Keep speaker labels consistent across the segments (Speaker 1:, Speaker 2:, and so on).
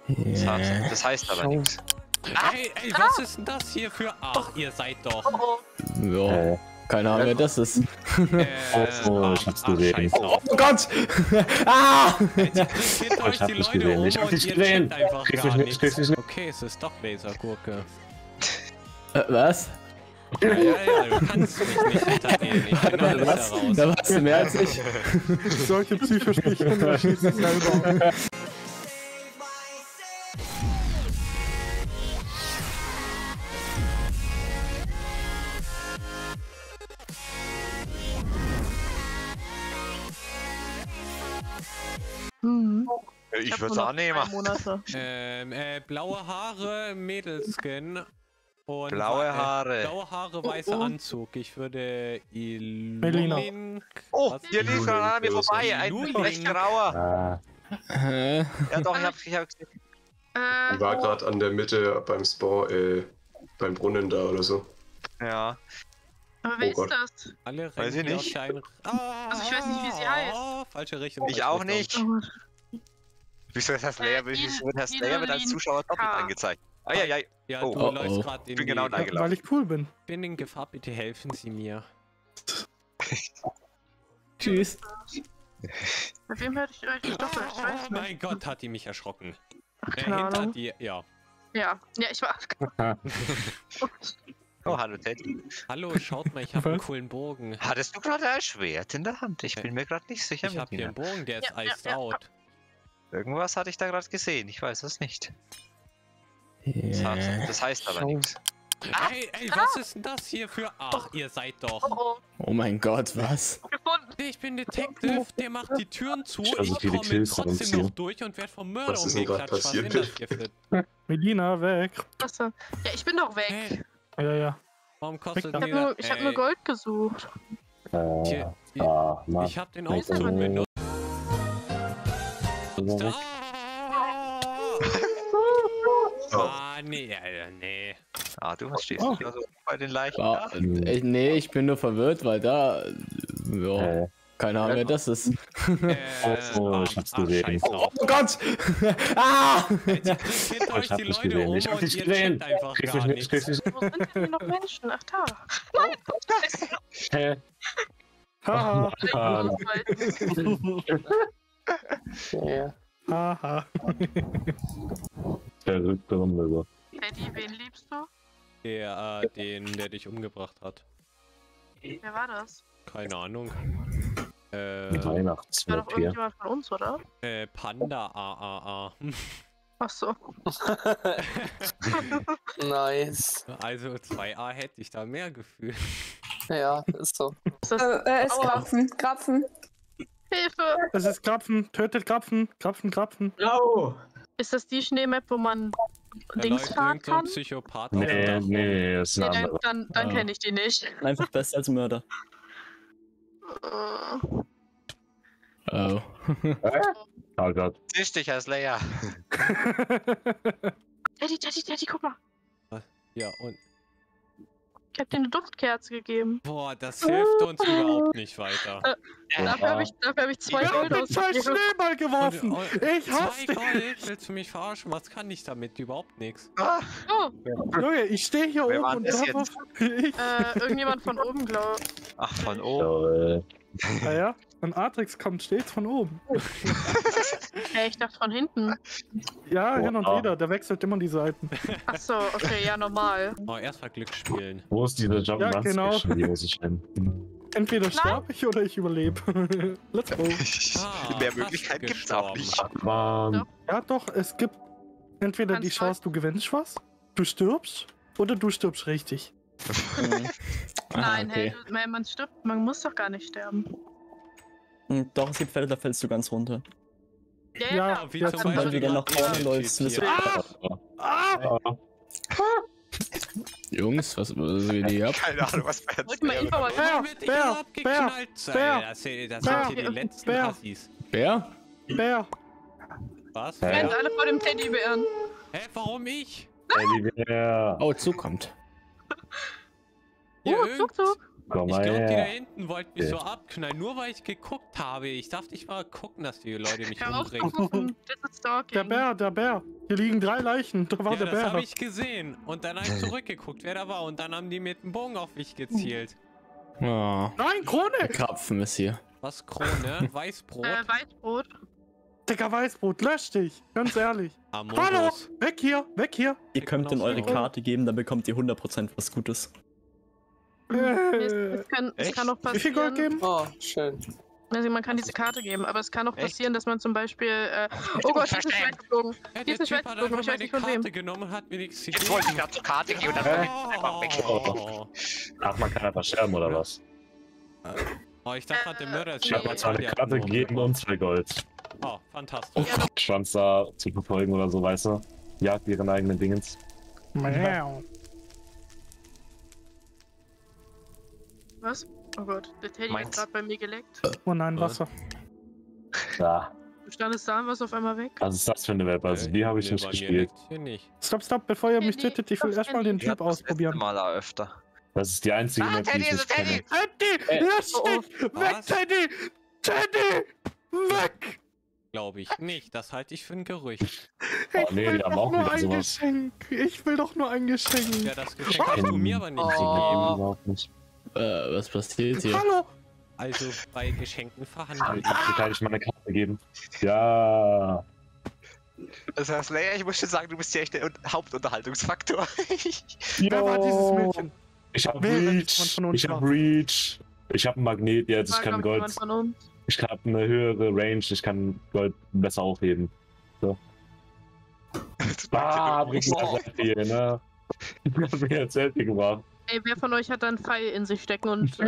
Speaker 1: Das heißt aber nichts.
Speaker 2: Ey, was ist denn das hier für... Ach, ihr seid doch...
Speaker 3: Ja, keine Ahnung, wer das ist.
Speaker 4: Ich hab's gesehen.
Speaker 3: Oh Gott! Ah!
Speaker 2: Jetzt hinter euch die Leute um
Speaker 4: Ich hab
Speaker 2: und
Speaker 4: dich
Speaker 2: ihr
Speaker 4: gesehen.
Speaker 2: checkt einfach
Speaker 4: Kriegst
Speaker 2: gar
Speaker 4: mich
Speaker 2: nichts.
Speaker 4: nicht, kriegst mich nicht.
Speaker 2: Okay, es ist doch Lasergurke.
Speaker 3: Was?
Speaker 2: Ja, du kannst mich nicht hintergehen. Ich bin alles
Speaker 3: Was?
Speaker 2: heraus.
Speaker 3: Da warst du mehr als ich.
Speaker 5: Solche Psychospielchen schießen selber.
Speaker 1: Ich würde es annehmen.
Speaker 2: Blaue Haare, Mädelskin. Und
Speaker 1: Blaue Haare.
Speaker 2: Blaue Haare, weißer Anzug. Ich würde
Speaker 5: Melina.
Speaker 2: Illumink...
Speaker 1: Oh,
Speaker 2: Was?
Speaker 1: hier lief gerade an mir vorbei. Ein
Speaker 2: Luling.
Speaker 1: recht grauer. Ja doch, ich hab gesehen.
Speaker 6: Die war gerade an der Mitte beim Spawn, beim Brunnen da oder so.
Speaker 1: Ja.
Speaker 7: Aber wer
Speaker 6: Oh
Speaker 7: ist
Speaker 6: Gott.
Speaker 7: das?
Speaker 2: Alle
Speaker 1: Weiß
Speaker 2: rennen
Speaker 1: ich
Speaker 2: auf
Speaker 1: nicht.
Speaker 2: deinen...
Speaker 7: Also ich weiß nicht, wie sie heißt.
Speaker 2: Falsche Richtung.
Speaker 1: Ich auch nicht.
Speaker 7: Oh,
Speaker 1: Wieso ist das Slayer? Wieso wird Herr Slayer mit als Zuschauer doppelt
Speaker 7: K.
Speaker 1: angezeigt? Eieiei.
Speaker 2: Ja,
Speaker 1: Oh.
Speaker 2: du
Speaker 3: Oh,
Speaker 2: läufst
Speaker 3: oh.
Speaker 2: gerade in
Speaker 1: Ich bin genau da
Speaker 5: Weil
Speaker 1: gelaufen.
Speaker 5: ich cool bin.
Speaker 2: bin in Gefahr, bitte helfen Sie mir.
Speaker 3: Tschüss.
Speaker 7: Bei wem hörte ich euch doppelt? Ich weiß
Speaker 2: Oh
Speaker 7: nicht.
Speaker 2: mein Gott, hat die mich erschrocken.
Speaker 7: Ach, keine
Speaker 2: Hinter
Speaker 7: Ahnung.
Speaker 2: dir, ja.
Speaker 7: Ja, ich war...
Speaker 1: Oh, hallo Teddy.
Speaker 2: Hallo, schaut mal, ich habe einen coolen Bogen.
Speaker 1: Hattest du gerade ein Schwert in der Hand? Ich bin mir gerade nicht sicher.
Speaker 2: Ich habe hier
Speaker 1: Melina.
Speaker 2: einen Bogen, der ist
Speaker 7: Ja, ja,
Speaker 2: iced
Speaker 7: ja.
Speaker 2: out.
Speaker 1: Irgendwas hatte ich da gerade gesehen. Ich weiß es nicht. Das heißt aber nichts.
Speaker 2: Ey, was ist denn das hier für... Ach, ihr seid doch...
Speaker 7: Oh,
Speaker 3: Oh mein Gott, was?
Speaker 7: gefunden.
Speaker 2: Ich bin Detective, der macht die Türen zu,
Speaker 4: Also
Speaker 2: ich
Speaker 4: viele
Speaker 2: komme
Speaker 4: Kills
Speaker 2: trotzdem
Speaker 4: reduzieren.
Speaker 2: noch durch und werde vom Mörder
Speaker 6: Was ist denn gerade
Speaker 2: umgeklatscht, was
Speaker 6: passiert?
Speaker 2: entgiftet.
Speaker 5: Melina, weg.
Speaker 7: Achso. Ja, ich bin doch weg.
Speaker 2: Hey,
Speaker 5: Ja.
Speaker 2: warum kostet
Speaker 5: Ich
Speaker 2: dieser...
Speaker 7: Ich hab nur Gold gesucht.
Speaker 2: Hier, ich hab den Auszug benutzt. Ah, nee, nee.
Speaker 1: Ah, du stehst
Speaker 5: Oh.
Speaker 1: also bei den Leichen
Speaker 3: Ja,
Speaker 1: da.
Speaker 3: nee, ich bin nur verwirrt, weil da. Ja, keine Ahnung, wer das ist.
Speaker 4: Ich hab's gesehen.
Speaker 2: Scheiß drauf.
Speaker 3: Oh Gott! Ah!
Speaker 2: Jetzt hinter euch
Speaker 4: Ich hab
Speaker 2: die
Speaker 4: dich
Speaker 2: Leute
Speaker 4: gesehen.
Speaker 2: um
Speaker 4: Ich hab
Speaker 2: und
Speaker 4: dich
Speaker 2: ihr
Speaker 4: gesehen.
Speaker 2: checkt einfach
Speaker 4: Kriegst
Speaker 2: gar
Speaker 4: mich nicht,
Speaker 2: nichts.
Speaker 4: kriegst mich nicht.
Speaker 7: Wo sind denn hier noch Menschen? Ach, da. Nein,
Speaker 5: Haha. Haha.
Speaker 4: Verrückte Runde.
Speaker 7: Teddy, wen liebst du?
Speaker 2: Der dich umgebracht hat.
Speaker 7: Wer war das?
Speaker 2: Keine Ahnung.
Speaker 7: Das war doch
Speaker 4: Weihnachtsmap hier.
Speaker 7: irgendjemand von uns, oder?
Speaker 2: Panda AAA.
Speaker 7: Ach so.
Speaker 8: Nice.
Speaker 2: Also 2A hätte ich da mehr Gefühl.
Speaker 8: Ja, ist so.
Speaker 7: Ist das
Speaker 9: Ist Krapfen, Krapfen.
Speaker 7: Hilfe!
Speaker 5: Das ist Krapfen. Tötet Krapfen. Krapfen.
Speaker 7: Ist das die Schneemap, wo man
Speaker 2: Da
Speaker 7: links
Speaker 2: läuft
Speaker 7: fahren
Speaker 2: irgend so ein
Speaker 7: kann?
Speaker 2: Psychopath auf dem
Speaker 4: Nee,
Speaker 2: Dach.
Speaker 4: nee, das ist
Speaker 7: Nee,
Speaker 4: ein
Speaker 7: dann,
Speaker 4: anderer.
Speaker 7: dann kenne ich die nicht.
Speaker 8: Einfach besser als Mörder.
Speaker 3: Oh.
Speaker 4: Oh Gott.
Speaker 1: Tisch dich, Herr Slayer.
Speaker 7: Teddy, guck mal.
Speaker 2: Ja, und...
Speaker 7: Ich hab dir eine Duftkerze gegeben.
Speaker 2: Boah, das hilft uns überhaupt nicht weiter.
Speaker 7: Dafür hab ich 2
Speaker 5: Wir haben
Speaker 7: Gold
Speaker 5: mit 2
Speaker 7: ausgegeben.
Speaker 5: Schneeball geworfen. Ich hasse
Speaker 2: 2
Speaker 5: dich.
Speaker 2: Gold? Willst du mich verarschen? Was kann ich damit? Überhaupt nichts.
Speaker 1: Ah,
Speaker 7: Oh,
Speaker 5: Junge, ich stehe hier
Speaker 1: Wer
Speaker 5: oben
Speaker 1: war
Speaker 5: und
Speaker 1: das
Speaker 5: da
Speaker 1: jetzt?
Speaker 7: irgendjemand von oben, glaube ich.
Speaker 1: ach, von oben.
Speaker 5: Naja, und Atrix kommt stets von oben.
Speaker 7: Hey, ich dachte von hinten.
Speaker 5: Ja, hin und
Speaker 4: Oh.
Speaker 5: wieder. Der wechselt immer die Seiten.
Speaker 7: Ach so, okay, ja, normal.
Speaker 2: Oh, erstmal Glück spielen.
Speaker 4: Wo ist diese Jump
Speaker 5: Ja, genau.
Speaker 4: Station? Die muss ich hin.
Speaker 5: Entweder sterbe ich oder ich überlebe. Let's go.
Speaker 1: Mehr
Speaker 2: fast
Speaker 1: Möglichkeiten gibt's auch
Speaker 2: gestorben.
Speaker 1: nicht.
Speaker 4: Mann.
Speaker 5: Ja, doch, es gibt entweder die
Speaker 7: Kannst
Speaker 5: Chance, du gewinnst was, du stirbst, oder du stirbst richtig.
Speaker 7: Nein,
Speaker 3: okay.
Speaker 7: hey, man stirbt, man muss doch gar nicht sterben.
Speaker 8: Doch, es gibt Fälle, da fällst du ganz runter.
Speaker 7: Ja,
Speaker 5: Ja,
Speaker 7: klar.
Speaker 2: Wie
Speaker 5: ja,
Speaker 2: zum
Speaker 5: zum
Speaker 2: Beispiel
Speaker 8: Beispiel, wenn du nach
Speaker 2: gerade
Speaker 8: vorne
Speaker 2: dieser
Speaker 8: läufst,
Speaker 2: Typ
Speaker 8: wirst
Speaker 2: hier.
Speaker 8: du-
Speaker 5: Ah!
Speaker 3: Jungs, was geht ihr ab?
Speaker 1: Keine Ahnung, was wir jetzt
Speaker 7: Drück mal Informationen.
Speaker 5: Bär,
Speaker 2: Warum wird ich
Speaker 5: Bär,
Speaker 2: abgeknallt?
Speaker 5: Bär,
Speaker 2: Das sind
Speaker 5: Bär,
Speaker 2: hier die letzten
Speaker 5: Bär.
Speaker 2: Assis.
Speaker 3: Bär?
Speaker 5: Bär!
Speaker 2: Was?
Speaker 7: Rennt alle vor dem Teddybären.
Speaker 2: Hä, warum ich?
Speaker 4: Teddybär.
Speaker 3: Oh, zukommt.
Speaker 2: Hier,
Speaker 7: Zug.
Speaker 4: Komm
Speaker 2: Ich
Speaker 4: mal
Speaker 2: glaube, die da
Speaker 4: her.
Speaker 2: hinten wollten mich so abknallen, nur weil ich geguckt habe. Ich darf nicht mal gucken, dass die Leute mich
Speaker 7: Hör auf zu
Speaker 2: umbringen.
Speaker 7: gucken. Das ist Stalking.
Speaker 5: Der Bär. Hier liegen 3 Leichen. Da war
Speaker 2: Ja,
Speaker 5: der
Speaker 2: das habe
Speaker 5: Bär.
Speaker 2: ich gesehen. Und dann habe ich zurückgeguckt, wer da war. Und dann haben die mit dem Bogen auf mich gezielt.
Speaker 3: Oh,
Speaker 5: Nein, Krone!
Speaker 3: Krapfen ist hier.
Speaker 2: Was, Krone? Weißbrot?
Speaker 7: Weißbrot.
Speaker 5: Digga, Weißbrot, lösch dich. Ganz ehrlich. Hallo!
Speaker 2: Amogos.
Speaker 5: Weg hier, weg hier.
Speaker 8: Ihr könnt in eure Karte geben, dann bekommt ihr 100% was Gutes.
Speaker 7: Es kann auch
Speaker 5: Wie viel Gold
Speaker 7: passieren.
Speaker 5: geben?
Speaker 1: Oh, schön.
Speaker 7: Also man kann diese Karte geben, aber es kann auch passieren, dass man zum Beispiel. Oh Gott, hier ist ein Schwert geflogen.
Speaker 2: Ja,
Speaker 7: Hier
Speaker 2: der
Speaker 7: ist ein
Speaker 2: Typ
Speaker 7: Schwert
Speaker 2: hat
Speaker 7: geflogen, aber
Speaker 2: einfach
Speaker 7: ich weiß
Speaker 2: meine
Speaker 7: nicht von wem.
Speaker 2: Karte genommen und hat mir nichts gegeben.
Speaker 10: Jetzt wollte ich gerade zur Karte gehen und dann bin ich einfach weg.
Speaker 4: Ach, man kann einfach sterben oder was?
Speaker 2: Oh, ich dachte gerade, der Mörder ist
Speaker 4: Ich habe
Speaker 2: schon
Speaker 4: mal 2 Karte gegeben und 2 Gold.
Speaker 2: Oh, fantastisch.
Speaker 4: Schwanz da zu verfolgen oder so, weißt du? Jagt ihren eigenen Dingens.
Speaker 5: Miau.
Speaker 7: Was? Oh Gott, der Teddy
Speaker 10: Meins.
Speaker 7: ist gerade bei mir geleckt.
Speaker 5: Oh nein, Wasser.
Speaker 4: Ja,
Speaker 7: Du standest da und warst auf einmal weg.
Speaker 4: was ist das für eine Web? Also die habe ich
Speaker 2: Nee,
Speaker 4: nicht
Speaker 2: bei mir
Speaker 4: gespielt.
Speaker 2: liegt's hier nicht.
Speaker 5: Stopp, bevor ihr mich
Speaker 7: Teddy,
Speaker 5: tötet. Ich will
Speaker 7: was
Speaker 5: erstmal den
Speaker 7: Teddy?
Speaker 5: Typ ausprobieren.
Speaker 1: Mal öfter.
Speaker 4: Das ist die einzige Map, die
Speaker 10: Teddy
Speaker 4: ich
Speaker 10: ist
Speaker 4: nicht
Speaker 10: ein
Speaker 4: kenne.
Speaker 10: Teddy!
Speaker 5: Teddy, lösch dich! Weg,
Speaker 2: Was?
Speaker 5: Teddy! Teddy! Weg!
Speaker 2: Glaube ich nicht. Das halte ich für ein Gerücht.
Speaker 4: Oh,
Speaker 5: Ich
Speaker 4: nee,
Speaker 5: will
Speaker 4: die haben
Speaker 5: doch
Speaker 4: auch
Speaker 5: nur
Speaker 4: wieder
Speaker 5: ein
Speaker 4: sowas.
Speaker 5: Geschenk. Ich will doch nur ein Geschenk.
Speaker 2: Ja, das Geschenk hast du mir aber nicht gegeben.
Speaker 4: Überhaupt nicht.
Speaker 3: Was passiert hier?
Speaker 5: Hallo!
Speaker 2: Also bei Geschenken
Speaker 4: Ah,
Speaker 2: verhandeln.
Speaker 4: wie kann ich meine Karte geben? Ja.
Speaker 10: Das heißt, Leia, ich muss schon sagen, du bist hier echt der Hauptunterhaltungsfaktor.
Speaker 5: Wer war dieses Mädchen?
Speaker 4: Ich hab
Speaker 5: Wer, wenn nicht
Speaker 4: Reach.
Speaker 5: jemand von uns
Speaker 4: Ich hab
Speaker 5: war?
Speaker 4: Reach. Ich hab einen Magnet jetzt. Ich
Speaker 7: War,
Speaker 4: kann
Speaker 7: glaub ich, jemand
Speaker 4: Gold.
Speaker 7: von uns.
Speaker 4: Ich hab eine höhere Range. Ich kann Gold besser aufheben. So. Bringt mir das viel, ne? Ich hab mir jetzt Selfie gebracht.
Speaker 7: Ey, wer von euch hat da einen Pfeil in sich stecken und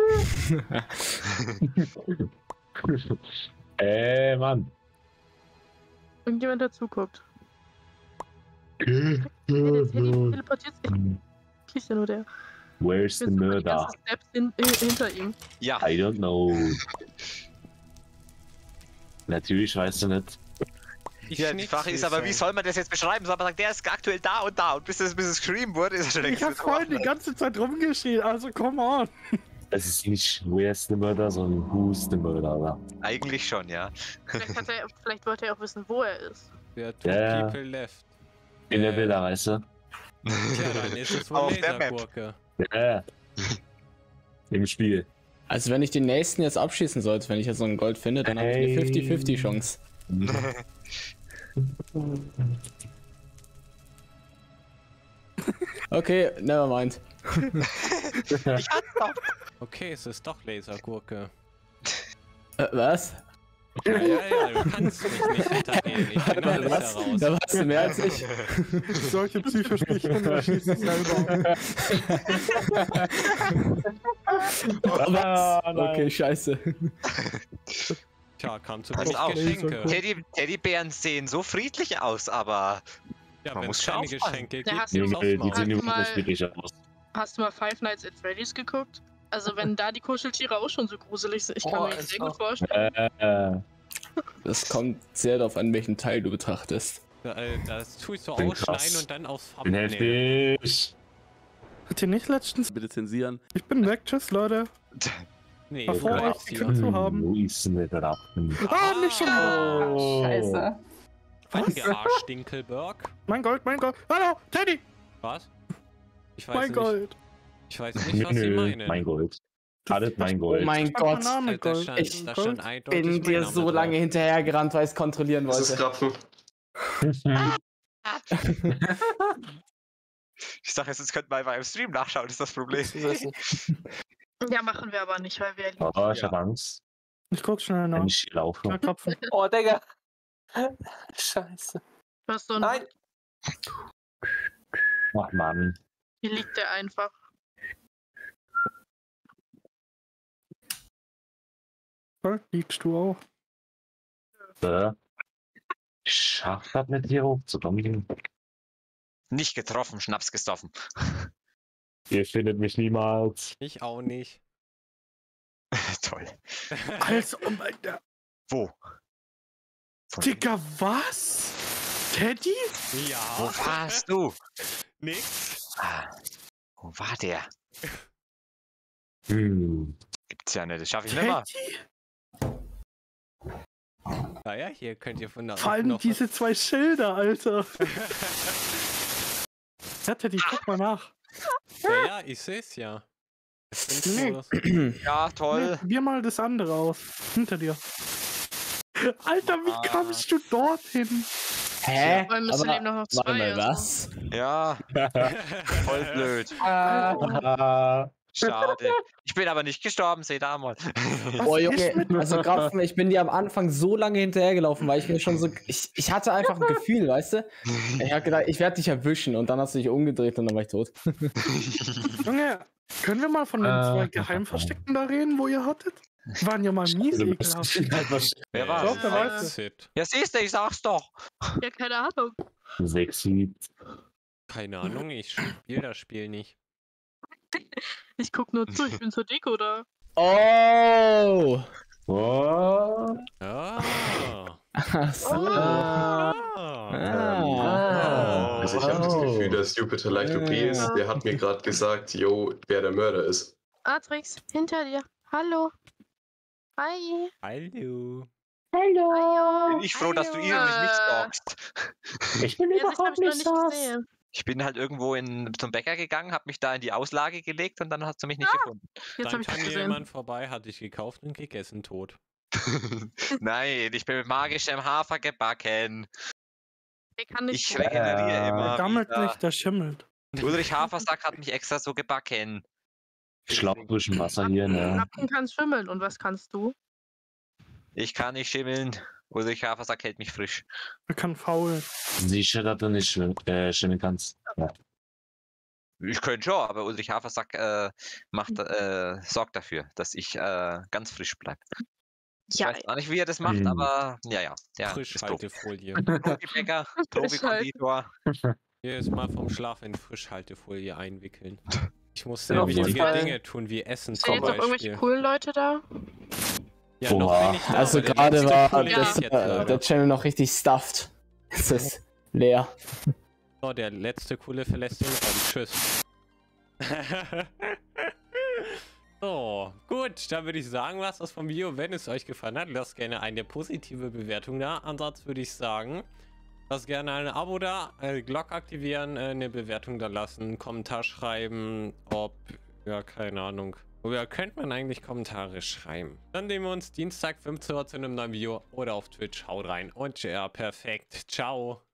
Speaker 4: Mann.
Speaker 7: irgendjemand dazu guckt? Der Teddy teleportiert sich. Kriegt ja nur der.
Speaker 4: Where's the
Speaker 7: Ich bin so die
Speaker 4: murder?
Speaker 7: ganzen Steps hinter ihm.
Speaker 10: Ja,
Speaker 4: I don't know. Natürlich weißt du nicht.
Speaker 2: Ich
Speaker 10: ja, die Frage ist aber, wie soll man das jetzt beschreiben? Soll man sagen, der ist aktuell da und da und bis es geschrieben wurde, ist er schon längst
Speaker 5: Ich hab
Speaker 10: wieder
Speaker 5: vorhin die
Speaker 10: draußen.
Speaker 5: ganze Zeit rumgeschrien, also come on.
Speaker 4: Es ist nicht Where's the murder, sondern Who's the murder, oder?
Speaker 10: Eigentlich schon, ja.
Speaker 7: Vielleicht wollte er auch wissen, wo er ist.
Speaker 2: Der two
Speaker 4: Ja.
Speaker 2: people left.
Speaker 4: In der Bilder, weißt du?
Speaker 2: Tja, dann ist es wohl
Speaker 10: Auf der Map.
Speaker 2: Lasergurke.
Speaker 4: Ja. Im Spiel.
Speaker 3: Also wenn ich den nächsten jetzt abschießen sollte, wenn ich jetzt so ein Gold finde, dann habe ich eine 50-50 Chance. Okay, never mind.
Speaker 2: Okay, es ist doch Lasergurke.
Speaker 3: Was?
Speaker 2: Ja, du kannst mich nicht hintergehen. Ich bin alles
Speaker 3: Was?
Speaker 2: heraus.
Speaker 3: Da warst du mehr als ich.
Speaker 5: Solche psychischen Kinder schießen selber.
Speaker 3: Was? Okay, scheiße.
Speaker 2: Tja, kam zu
Speaker 10: Pass
Speaker 2: wenig
Speaker 10: auf.
Speaker 2: Geschenke.
Speaker 10: Teddybären sehen so friedlich aus, aber
Speaker 2: Ja,
Speaker 10: Man
Speaker 2: wenn
Speaker 10: muss
Speaker 2: es
Speaker 10: schon
Speaker 2: keine
Speaker 10: aufpassen.
Speaker 2: Geschenke
Speaker 7: Ja,
Speaker 2: gibt,
Speaker 7: hast du-
Speaker 2: gibt's
Speaker 4: Junge, die
Speaker 2: aufs
Speaker 4: sehen
Speaker 2: Maul.
Speaker 4: überhaupt
Speaker 7: mal-
Speaker 4: nicht wirklich aus.
Speaker 7: Hast du mal Five Nights at Freddy's geguckt? Also wenn da die Kuscheltiere auch schon so gruselig sind, ich kann mir das sehr gut vorstellen.
Speaker 3: Das kommt sehr darauf an, welchen Teil du betrachtest.
Speaker 2: Das tue ich so
Speaker 4: Bin
Speaker 2: ausschneiden
Speaker 4: krass.
Speaker 2: und dann aufs
Speaker 4: Bin
Speaker 2: Thumbnail.
Speaker 4: heftig.
Speaker 5: Hat ihr nicht letztens...
Speaker 11: Bitte zensieren.
Speaker 5: Ich bin weg, tschüss Leute.
Speaker 2: Nee,
Speaker 5: War vor
Speaker 2: du
Speaker 5: euch
Speaker 2: bleibst hier.
Speaker 5: geklickt zu haben.
Speaker 4: Wo ist denn der da?
Speaker 5: Ah, nicht schon wieder.
Speaker 4: Oh.
Speaker 9: Scheiße.
Speaker 2: Angearscht, Dinkelberg.
Speaker 5: Mein Gold, mein Gold. Hallo, Teddy,
Speaker 2: Was? Ich weiß
Speaker 5: mein
Speaker 2: nicht.
Speaker 5: Gold.
Speaker 2: Ich weiß nicht, was sie meinen.
Speaker 4: Mein Gold. Alles mein Gold.
Speaker 3: Oh mein
Speaker 5: Gott.
Speaker 3: Gott.
Speaker 5: Banane,
Speaker 2: Da
Speaker 5: Gold.
Speaker 2: stand,
Speaker 3: Ich
Speaker 2: da stand eindeutig
Speaker 3: Bin
Speaker 2: mein
Speaker 3: dir
Speaker 2: Name
Speaker 3: so
Speaker 2: drauf.
Speaker 3: lange hinterhergerannt, weil ich es kontrollieren
Speaker 6: Das ist
Speaker 3: wollte.
Speaker 6: Krapfen.
Speaker 10: ich sag jetzt, könnten wir einfach im Stream nachschauen, ist das Problem.
Speaker 7: Ja, machen wir aber nicht, weil wir
Speaker 4: Oh, ich hab Angst,
Speaker 5: Ich guck schnell nach.
Speaker 4: wenn ich hier laufe.
Speaker 5: Ja, Krapfen.
Speaker 1: Oh, Digga. Scheiße.
Speaker 7: was so ein
Speaker 1: Nein.
Speaker 4: Ach Mann.
Speaker 7: Hier liegt der einfach.
Speaker 5: Gold liegst du auch.
Speaker 4: Ich schaff das nicht hier hochzukommen.
Speaker 10: Nicht getroffen, Schnaps gesoffen.
Speaker 4: Ihr findet mich niemals.
Speaker 2: Ich auch nicht.
Speaker 10: Toll.
Speaker 5: Also, oh mein Gott.
Speaker 10: Wo?
Speaker 5: Digga, was? Teddy?
Speaker 2: Ja.
Speaker 10: Wo warst du?
Speaker 2: Nix.
Speaker 10: Ah, wo war der? Gibt's ja nicht, das schaffe ich nicht mal.
Speaker 2: Naja, hier könnt ihr von da
Speaker 5: Vor allem
Speaker 2: noch
Speaker 5: diese zwei Schilder, Alter. Ja, Teddy, guck mal nach.
Speaker 2: Ja, ich seh's ja.
Speaker 10: Ja, toll.
Speaker 5: Nee, probier mal das andere aus. Hinter dir. Alter, wie kommst du dorthin?
Speaker 3: Hä?
Speaker 7: Vor allem müssen eben noch
Speaker 3: Warte
Speaker 7: zwei.
Speaker 3: mal,
Speaker 7: also.
Speaker 3: was?
Speaker 10: Ja, voll blöd. Schade. Ich bin aber nicht gestorben, seht da mal.
Speaker 3: Boah, Junge, also Grapfen, ich bin dir am Anfang so lange hinterhergelaufen, weil ich mir schon so. Ich hatte einfach ein Gefühl, weißt du? Ich hab gedacht, ich werde dich erwischen und dann hast du dich umgedreht und dann war ich tot.
Speaker 5: Junge, können wir mal von den zwei Geheimverstecken da reden, wo ihr hattet? Die waren ja mal mies ekelhaft.
Speaker 10: Wer war
Speaker 5: Doch, der weiß es.
Speaker 10: Ja, siehst du, ich sag's doch.
Speaker 7: Ja, keine Ahnung.
Speaker 4: Sexy.
Speaker 2: Keine Ahnung, ich spiele das Spiel nicht.
Speaker 7: Ich guck nur zu, ich bin zur Deko da.
Speaker 3: Oh!
Speaker 4: Oh.
Speaker 2: Ah.
Speaker 3: Ach so.
Speaker 6: Also ich habe das Gefühl, dass Jupiter Like to Be ist. Der hat mir gerade gesagt, yo, wer der Mörder ist.
Speaker 7: Atrix, hinter dir. Hallo. Hi.
Speaker 2: Hallo.
Speaker 9: Hallo.
Speaker 10: Bin ich froh, dass du ihn und mich nicht stalkst.
Speaker 4: Ich
Speaker 5: bin
Speaker 7: Ja, das hab ich noch nicht gesehen.
Speaker 10: Ich bin halt irgendwo zum Bäcker gegangen, hab mich da in die Auslage gelegt und dann hast du mich nicht gefunden.
Speaker 7: Jetzt hab
Speaker 2: Dann
Speaker 7: ich das
Speaker 2: kam
Speaker 7: gesehen.
Speaker 2: jemand vorbei, hat dich gekauft und gegessen, tot.
Speaker 10: Nein, ich bin mit magischem Hafer gebacken.
Speaker 7: Der kann nicht.
Speaker 10: Ich regeneriere immer.
Speaker 5: Der gammelt
Speaker 10: wieder.
Speaker 5: nicht, der schimmelt.
Speaker 10: Ulrich Hafersack hat mich extra so gebacken.
Speaker 4: Schlauchfrischen Wasser hier, ne?
Speaker 7: Lappen kannst schimmeln. Und was kannst du?
Speaker 10: Ich kann nicht schimmeln. Ulrich Hafersack hält mich frisch.
Speaker 5: Er kann faul.
Speaker 4: Sicher, dass du nicht schwimmen kannst. Ja.
Speaker 10: Ich könnte schon, aber Ulrich Hafersack sorgt dafür, dass ich ganz frisch bleibe. Ich
Speaker 7: Ja,
Speaker 10: weiß gar nicht, wie er das macht, aber ja.
Speaker 2: Frischhaltefolie.
Speaker 10: Profi-Bäcker, Profi-Konditor.
Speaker 2: Jedes Mal vom Schlaf in Frischhaltefolie einwickeln. Ich muss
Speaker 9: Ja,
Speaker 2: sehr
Speaker 9: auf jeden
Speaker 2: wichtige
Speaker 9: Fall.
Speaker 2: Dinge tun, wie Essen
Speaker 7: sind
Speaker 2: zum
Speaker 7: jetzt noch irgendwelche
Speaker 2: Beispiel.
Speaker 7: coolen Leute da?
Speaker 2: Ja, noch
Speaker 4: Boah.
Speaker 2: bin ich da,
Speaker 3: Also
Speaker 2: aber der
Speaker 3: gerade
Speaker 2: letzte
Speaker 3: war
Speaker 2: Coole
Speaker 7: Ja.
Speaker 2: ist jetzt leider.
Speaker 3: der Channel noch richtig stuffed. Es ist leer.
Speaker 2: So, der letzte Coole verlässt den Raum. Tschüss. So, gut, dann würde ich sagen, was das vom Video. Wenn es euch gefallen hat, lasst gerne eine positive Bewertung da. Ansonsten würde ich sagen, lasst gerne ein Abo da, Glocke aktivieren, eine Bewertung da lassen, Kommentar schreiben, ob, ja, keine Ahnung. Woher könnte man eigentlich Kommentare schreiben? Dann sehen wir uns Dienstag 15 Uhr zu einem neuen Video oder auf Twitch. Haut rein und ja, perfekt. Ciao.